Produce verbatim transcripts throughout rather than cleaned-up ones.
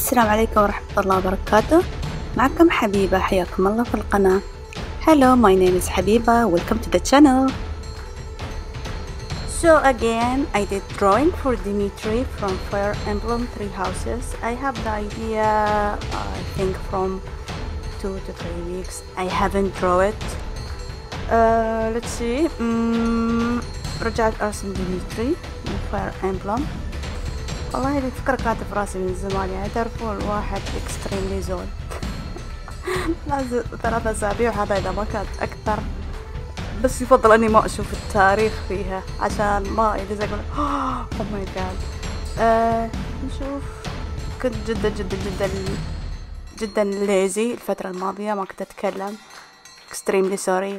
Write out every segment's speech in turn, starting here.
السلام عليكم ورحمة الله وبركاته. معكم حبيبة، حياكم الله في القناة. Hello, my name is Habiba. Welcome to the channel. So again, I did drawing for Dimitri from Fire Emblem Three Houses. I have the idea, I think from two to three weeks. I haven't drawn it. Uh, let's see. Mm, رجعت أرسم ديمتري من Fire Emblem. والله هذه الفكرة كانت في راسي من زمان، يعني تعرفون الواحد اكستريملي زول لازم ثلاثة أسابيع، هذا إذا ما كانت أكثر، بس يفضل أني ما أشوف التاريخ فيها عشان ما إذا أقول أوه ماي جاد. نشوف. كنت جدا جدا جدا جدا ليزي الفترة الماضية، ما كنت أتكلم، اكستريملي سوري.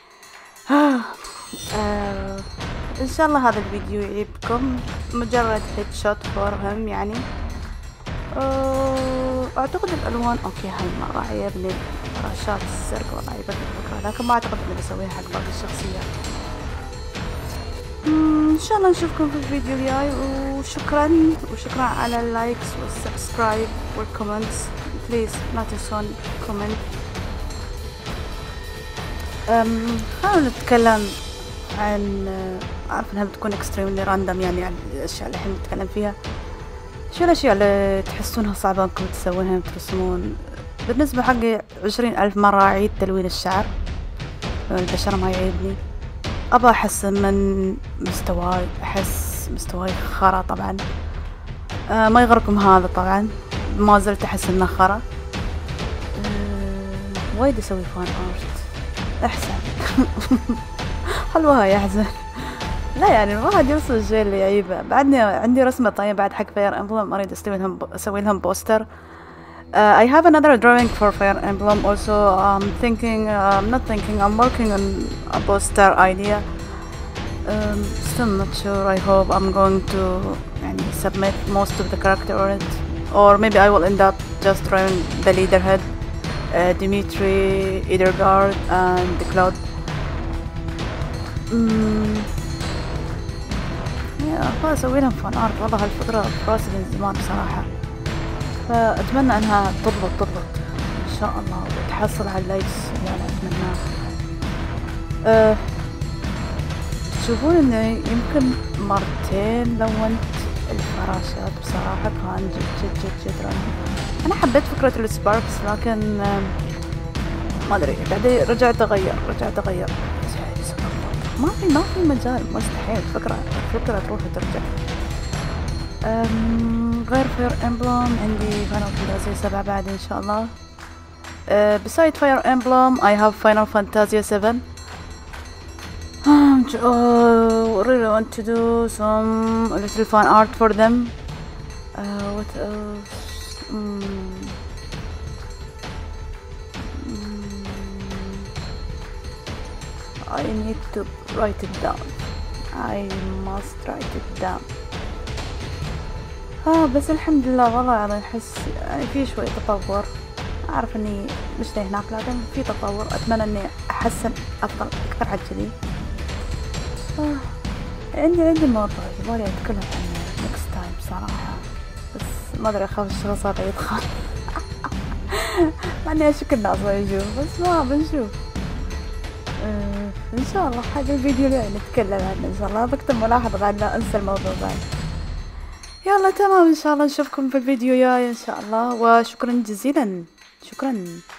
ان شاء الله هذا الفيديو يعجبكم، مجرد هيد شوت فور هم يعني. أه اعتقد الالوان اوكي هاي مرة عيبني رشات الزرق، والله عيبتني الفكرة، لكن ما اعتقد اني بسويها حق باقي الشخصيات. ان شاء الله نشوفكم في الفيديو الجاي، وشكرا وشكرا على اللايكس والسبسكرايب والكومنتس. بليز لا تنسون كومنت. خلونا نتكلم عن، أعرف إنها بتكون extremely random يعني عن الأشياء اللي إحنا نتكلم فيها. شو الأشياء اللي تحسونها صعبة إنكم تسوونها ترسمون؟ بالنسبة حقي عشرين ألف مرة أعيد تلوين الشعر، البشرة ما يعيبني، أبى أحسن من مستواي، أحس مستواي خرا طبعا. أه ما يغركم هذا طبعا، ما زلت أحس إنه خرا. أه وايد أسوي فان آرت أحسن حلوها يحزن. لا يعني الواحد يوصل الشيء اللي يعيبه. بعدني عندي رسمة طيب بعد حق Fire Emblem، أريد أسوي لهم أسوي لهم بوستر. uh, I have another drawing for Fire Emblem also. I'm thinking uh, I'm not thinking I'm working on a poster idea. um, still not sure. I hope I'm going to يعني submit most of the character on it, or maybe I will end up just drawing the leaderhead, uh, Dimitri, Edelgard and Cloud. اممم يا ابغى اسوي لهم فان ارت، والله هالفترة في راسي من زمان بصراحة، فأتمنى انها تضبط تضبط ان شاء الله وتحصل على اللايكس اللي انا اتمناه. أه تشوفون اني يمكن مرتين لونت الفراشات، بصراحة كان جد جد جد جد رهيب. انا حبيت فكرة السباركس، لكن ما ادري بعدين رجعت اغير رجعت اغير ما في ما في مجال، مستحيل فكرة فكرة تروح وترجع. غير فاير امبلم عندي فاينل فانتازيا سبعة بعد ان شاء الله. uh, beside Fire Emblem I have Final Fantasy seven. um, uh, really want to do some little fan art for them. uh, what else? mm. I need to write it down. I must write it down. اه بس الحمد لله والله يعني احس يعني في شوي تطور. اعرف اني مش زي هناك، لكن في تطور. اتمنى اني احسن افضل اكثر عن كذي. آه. عندي عندي موضوع يبغالي اتكلم عنه next time بصراحة، بس ما ادري اخاف الشخص هذا يدخل مع اني اشك الناس ما يشوف، بس ما بنشوف. آه ان شاء الله حق الفيديو اللي نتكلم عنه ان شاء الله. بكتب ملاحظة بعد لا انسى الموضوع بعد. يلا تمام، ان شاء الله نشوفكم في الفيديو الجاي ان شاء الله، وشكرا جزيلا. شكرا.